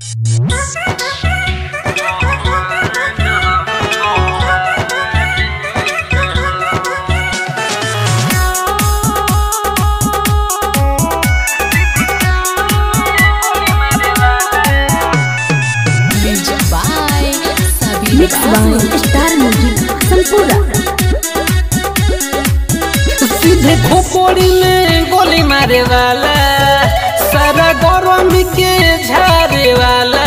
Mix by star music संपूरा। सीधे खोपड़ी में गोली मारे वाला, सारा गरम के झारे वाला।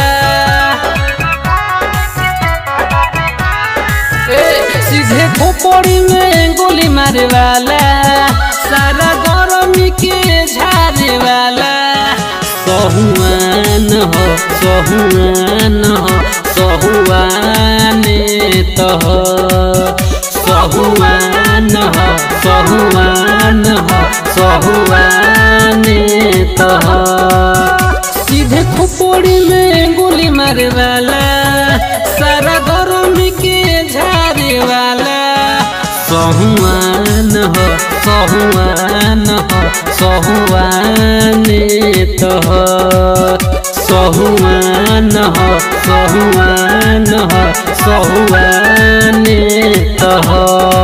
सीधे खोपड़ी में गोली मारे वाला, सारा गरम के झारे वाला। सहुआन हो सहुआन हो सहुआने तो हो, सहुआन हो सहुआन हो सहुआने तो हो। सीधे खोपड़ी में गोली मारे वाला, सारा गरम के झारे वाला। सहुआन हो सहुआन हो सहुआने तो हो, सहुआन हो सहुआन हो सहुआने तो हो।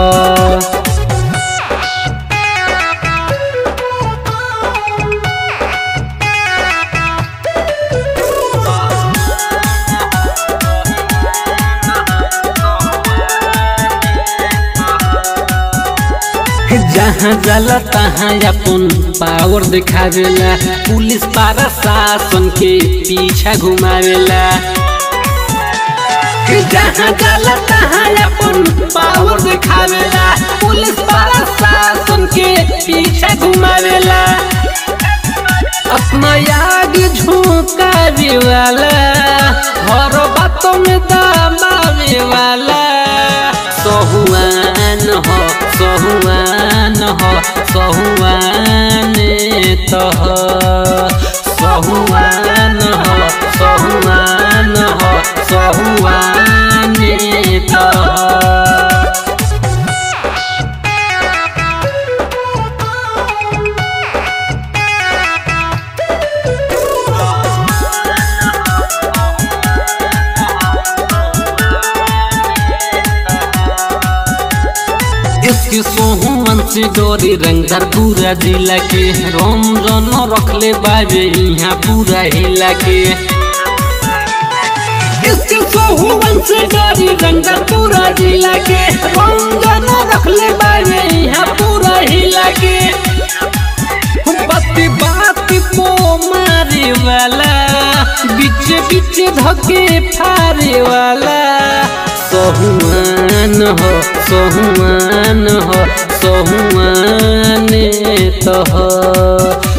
जहाँ जाला तहाँ अपन पावर दिखावेला, पुलिस प्रशासन के पीछा घुमावेला। जहाँ जाला तहाँ अपन पावर दिखावेला, पुलिस प्रशासन के पीछा घुमावेला। अपना याद झुकावे वाला, हर बातों में दबावे वाला। सहुआन हो सहुआन हो सहुआने तो हो, सहुआन हो सहुआन हो सहुआने तो हो। इसके सोहुवन से डोरी रंगदार पूरा जिला के, रमजन रखले बाबे यहाँ पूरा हिला के। इसके सोहुवन से डोरी रंगदार पूरा जिला के, रमजन रखले बाबे यहाँ पूरा हिला के। बाती बाती पो मारे वाला, बीच बीच धके फारे वाला। सहुआन हो सहुआन हो सहुआने तो हो।